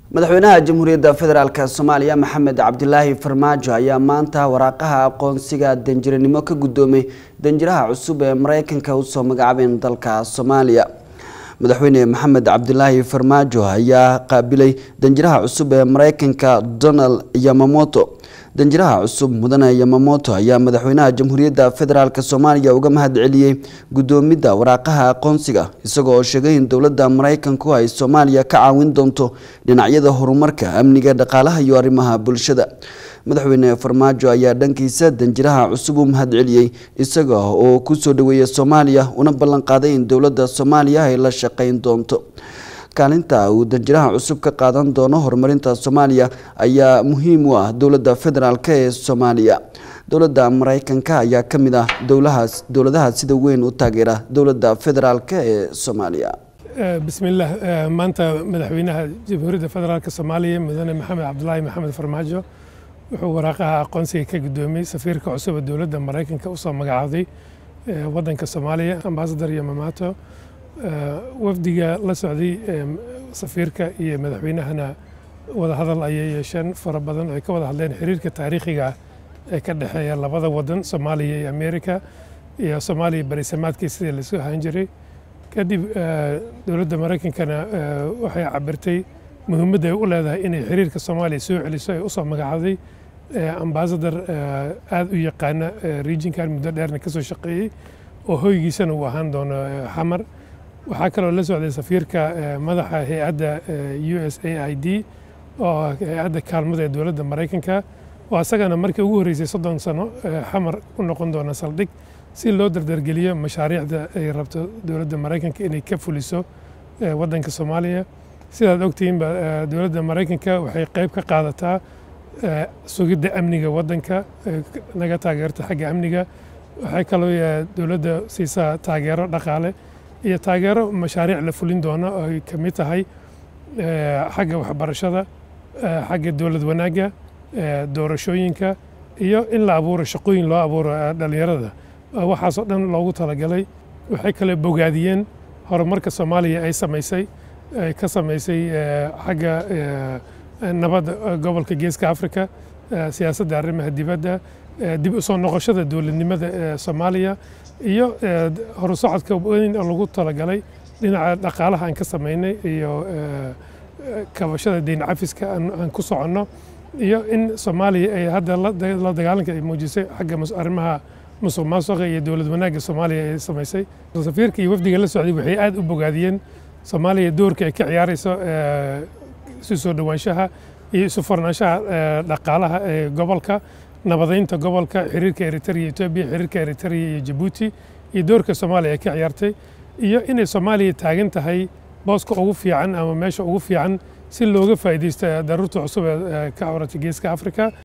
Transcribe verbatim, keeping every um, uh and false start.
madaxweynaha jamhuuriyadda federaalka Soomaaliya Maxamed Cabdilaahi Farmaajo ayaa maanta waraaqaha aqoonsiga danjiranimo ka gudoomay danjiraha cusub ee Mareykanka u soo magacaabay dalka Soomaaliya. madaxweyne Maxamed Cabdilaahi Farmaajo ayaa qaabilay danjiraha cusub ee Mareykanka Donald Yamamoto. danjiraha cusub mudane Yamamoto ayaa madaxweynaha jamhuuriyadda federaalka Soomaaliya uga mahadceliyay gudoomida waraaqaha aqoonsiga isagoo sheegay in dawladda Mareykanku ay Soomaaliya ka caawin doonto dhinacyada horumarka amniga dhaqaalaha iyo arrimaha bulshada. madaxweyne Farmaajo ayaa dhankiisa danjiraha cusub u mahadceliyay isaga oo ku soo dhaweeyay Soomaaliya una ballan qaaday in dawladda Soomaaliya ay la shaqeyn doonto. kaalinta uu danjiraha cusub ka qaadan doono horumarinta Soomaaliya ayaa muhiim u ah dawladda federaalka ee Soomaaliya. dawladda Mareykanka ayaa kamid ah dawladaha dawladaha sida weyn u taageera dawladda federaalka ee Soomaaliya. bismillaah maanta madaxweynaha jamhuuriyadda federaalka Soomaaliya mudane Maxamed Cabdilaahi Maxamed Farmaajo wuxuu waraaqaha aqoonsiga ka gudoomay safiirka cusub ee dawladda Mareykanka u soo magacaabay wadanka Soomaaliya ambassador Yamamoto. wafdiga la socday safiirka iyo madaxweynahana wada hadal ayay yeesheen fara badan oo ay ka wada hadleen xiriirka taariikhiga ee ka dhaxeeya labada wadan Soomaaliya iyo Ameerika iyo Soomaaliya bariisamaadkii sidii la soo ahaan jiray. kadib dawladda Mareykankana waxay cabirtay muhiimadda ay u leedahay inay xiriirka Soomaaliya soo celiso ay u soo magacaaday ambassador aad u yaqaana regionkan muddo dheerna ka soo shaqeeyay oo hoygiisana uu ahaan doono xamar. waxaa kaloo la socday safiirka madaxa hay'adda U S A I D oo hay'adda kaalmada ee dawladda Mareykanka oo asagana markii ugu horeysay soddon sano xamar u noqon doona saldhig si loo dardargeliyo mashaariicda ay rabto dawladda Mareykanka inay ka fuliso wadanka Soomaaliya. sidaad ogtihiin ba dawladda Mareykanka waxay qayb ka qaadataa sugidda amniga wadanka naga taageerta xagga amniga. waxay kaloo dawladda siisaa taageero dhaqaale iyo taageero mashaariic la fulin doono oo ay ka mid tahay xagga waxbarashada, xagga dawlad wanaagga, doorashooyinka iyo in la abuuro shaqooyin loo abuuro dhalinyarada. waxaas oo dhan loogu talagalay. waxay kale bogaadiyeen horumarka Soomaaliya ay samaysay ay ka samaysay xagga nabadda gobolka Geeska Afrika, siyaasadda arrimaha dibadda, dib u soo noqoshada dawladnimada Soomaaliya iyo horusocodka weyn oo lagu talagalay dhinaca dhaqaalaha aan ka sameynay iyo kabashada deyn cafiska aan ku soconno iyo in Soomaaliya ay hadda la dagaalanka ay muujisay xagga arrimaha musuqmaasuqa iyo dawlad wanaagga Soomaaliya ay samaysay. safiirka iyo wafdiga la socday waxay aad u bogaadiyeen Soomaaliya doorka ay ka ciyaarayso isu soo dhawaanshaha iyo isu furnaanshaha dhaqaalaha ee gobolka, nabadeynta gobolka, xiriirka Eritrea iyo Ethiopia, xiriirka Eritrea iyo Djibouti iyo doorka Soomaaliya ay ka ciyaartay iyo inay Soomaaliya taagan tahay booska ugu fiican ama meesha ugu fiican si looga faa'iideysto daruurta cusub ee ka cawratay Geeska Afrika.